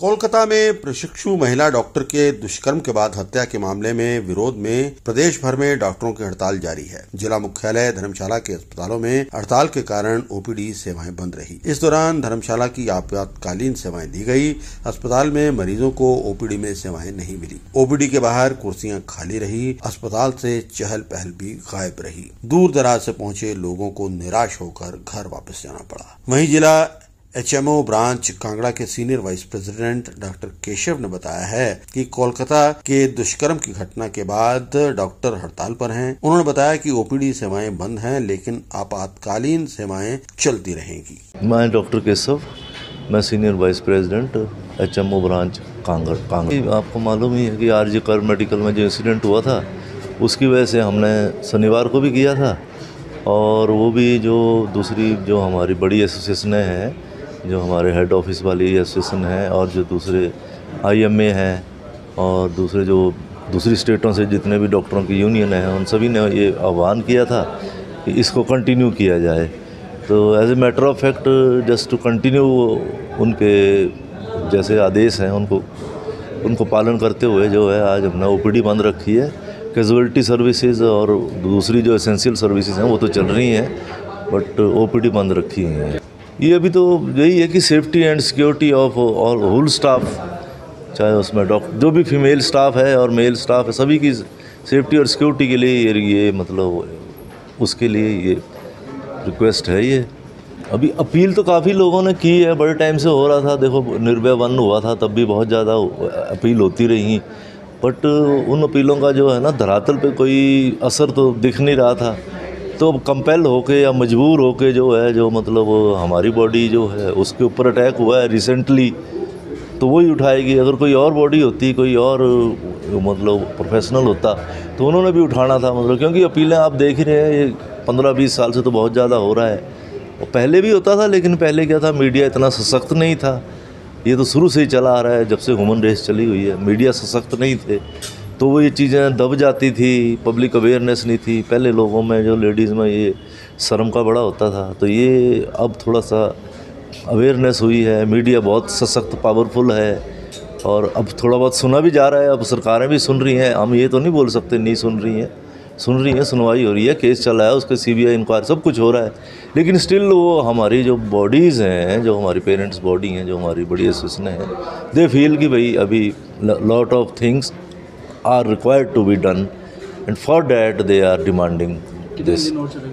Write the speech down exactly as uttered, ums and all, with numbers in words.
कोलकाता में प्रशिक्षु महिला डॉक्टर के दुष्कर्म के बाद हत्या के मामले में विरोध में प्रदेश भर में डॉक्टरों की हड़ताल जारी है। जिला मुख्यालय धर्मशाला के अस्पतालों में हड़ताल के कारण ओपीडी सेवाएं बंद रही। इस दौरान धर्मशाला की आपातकालीन सेवाएं दी गई। अस्पताल में मरीजों को ओपीडी में सेवाएं नहीं मिली। ओपीडी के बाहर कुर्सियां खाली रही। अस्पताल से चहल पहल भी गायब रही। दूर दराज से पहुंचे लोगों को निराश होकर घर वापस जाना पड़ा। वहीं जिला एचएमओ ब्रांच कांगड़ा के senior vice president doctor Keshav ने बताया है कि कोलकाता के दुष्कर्म की घटना के बाद डॉक्टर हड़ताल पर हैं। उन्होंने बताया कि ओपीडी सेवाएं बंद हैं, लेकिन आपातकालीन सेवाएं चलती रहेंगी। मैं डॉक्टर केशव, मैं senior vice president HMO branch Kangra Kangra. आपको मालूम ही है कि आरजी कर मेडिकल में जो इंसिडेंट हुआ था, उसकी वजह से हमने शनिवार को भी किया था, और वो भी जो दूसरी जो हमारी बड़ी एसोसिएशन है, जो हमारे हेड ऑफिस वाली एसोसिएशन है, और जो दूसरे आईएमए हैं, और दूसरे जो दूसरी स्टेटों से जितने भी डॉक्टरों की यूनियन है, उन सभी ने ये आह्वान किया था कि इसको कंटिन्यू किया जाए। तो as a matter of fact just to continue उनके जैसे आदेश हैं उनको उनको पालन करते हुए जो है आज हमने ओपीडी बंद रखी है। कैजुअलिटी सर्विसेज और दूसरी जो एसेंशियल सर्विसेज हैं वो तो चल रही हैं, बट ओपीडी बंद रखी है। ये अभी तो यही है कि safety and security of all whole staff, चाहे उसमें डॉक्टर जो भी फीमेल स्टाफ है और मेल स्टाफ है, सभी की सेफ्टी और सिक्योरिटी के लिए ये, ये मतलब उसके लिए ये रिक्वेस्ट है। ये अभी अपील तो काफ़ी लोगों ने की है, बड़े टाइम से हो रहा था। देखो निर्भया वन हुआ था, तब भी बहुत ज़्यादा अपील होती रही, बट उन अपीलों का जो है ना धरातल पे कोई असर तो दिख नहीं रहा था। तो कंपेल होके या मजबूर होके जो है जो मतलब हमारी बॉडी जो है उसके ऊपर अटैक हुआ है रिसेंटली, तो वही उठाएगी। अगर कोई और बॉडी होती, कोई और मतलब प्रोफेशनल होता, तो उन्होंने भी उठाना था, मतलब क्योंकि अपीलें आप देख ही रहे हैं ये पंद्रह बीस साल से तो बहुत ज़्यादा हो रहा है। और पहले भी होता था, लेकिन पहले क्या था, मीडिया इतना सशक्त नहीं था। ये तो शुरू से ही चला आ रहा है, जब से ह्यूमन रेस चली हुई है, मीडिया सशक्त नहीं थे, तो वो ये चीज़ें दब जाती थी। पब्लिक अवेयरनेस नहीं थी पहले लोगों में, जो लेडीज़ में ये शर्म का बड़ा होता था। तो ये अब थोड़ा सा अवेयरनेस हुई है, मीडिया बहुत सशक्त पावरफुल है, और अब थोड़ा बहुत सुना भी जा रहा है। अब सरकारें भी सुन रही हैं, हम ये तो नहीं बोल सकते नहीं सुन रही हैं, सुन रही हैं, सुनवाई हो रही है, केस चल रहा है, उसके सीबीआई इंक्वायरी सब कुछ हो रहा है। लेकिन स्टिल वो हमारी जो बॉडीज़ हैं, जो हमारी पेरेंट्स बॉडी हैं, जो हमारी बड़ी एसोसिएशन है, दे फील कि भाई अभी lot of things are required to be done, and for that they are demanding this.